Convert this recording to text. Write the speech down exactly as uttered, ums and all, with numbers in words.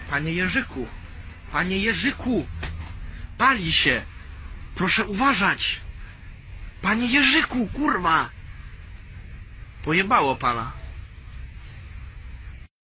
Panie Jerzyku! Panie Jerzyku! Pali się! Proszę uważać! Panie Jerzyku, kurwa! Pojebało pana.